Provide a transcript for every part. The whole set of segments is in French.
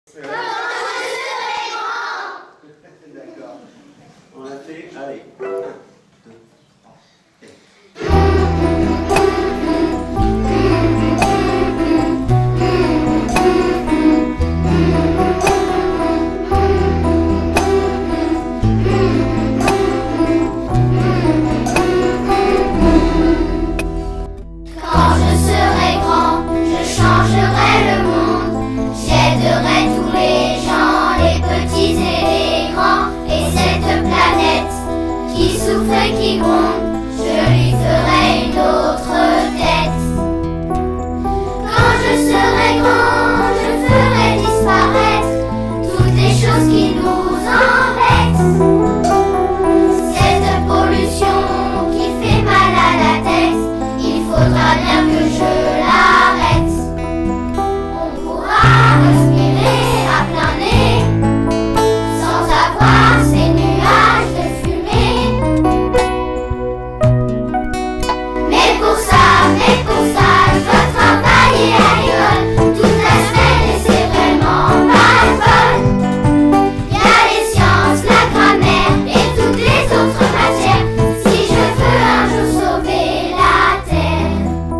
D'accord. On l'a fait, allez. Qui gronde, je lui ferai une autre tête. Quand je serai grand, je ferai disparaître toutes les choses qui nous embêtent. Cette pollution qui fait mal à la tête, il faudra bien que je l'arrête. On pourra respirer à plein nez sans avoir ces nuages de fumée. Mais pour ça, je dois travailler à l'école toute la semaine et c'est vraiment pas le fun. Y a les sciences, la grammaire et toutes les autres matières si je veux un jour sauver la terre.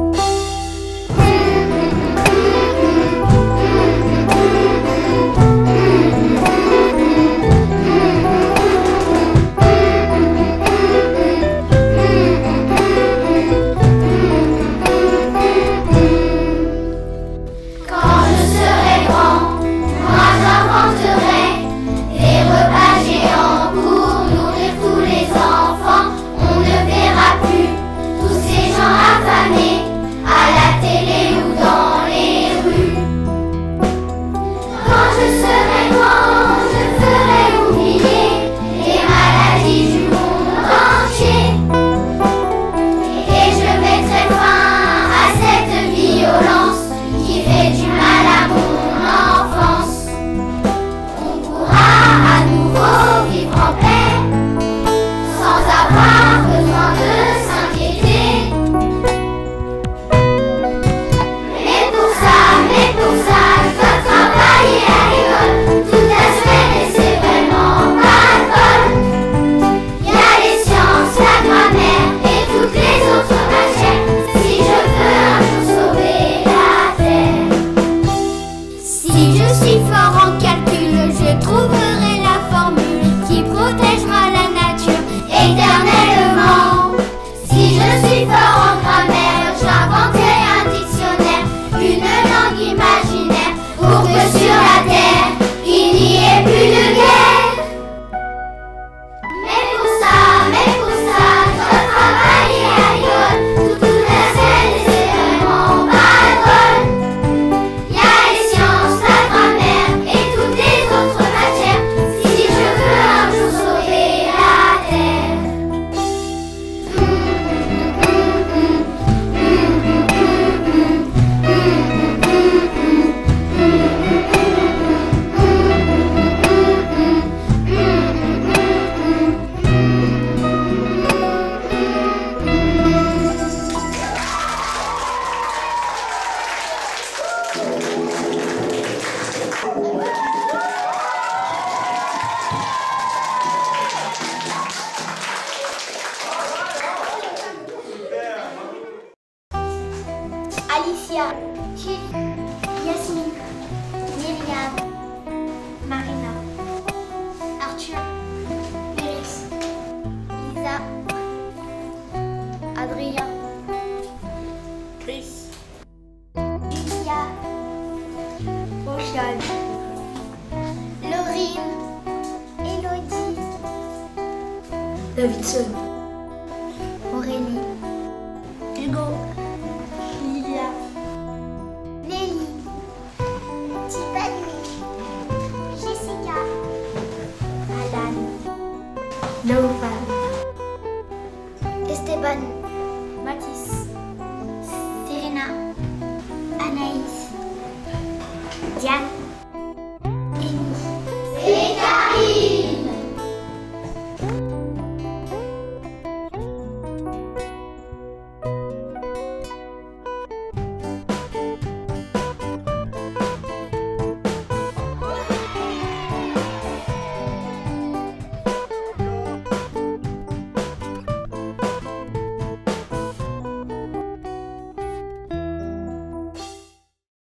Alicia, Thierry, Yasmine, Myriam, Marina, Arthur, Félix, Lisa, Adrien, Chris, Julia, Rochelle, Laurine, Elodie, Davidson, Aurélie, Hugo, Lilia, Nelly, Tiffany, Jessica, Alan, Naufal, Esteban, Mathis,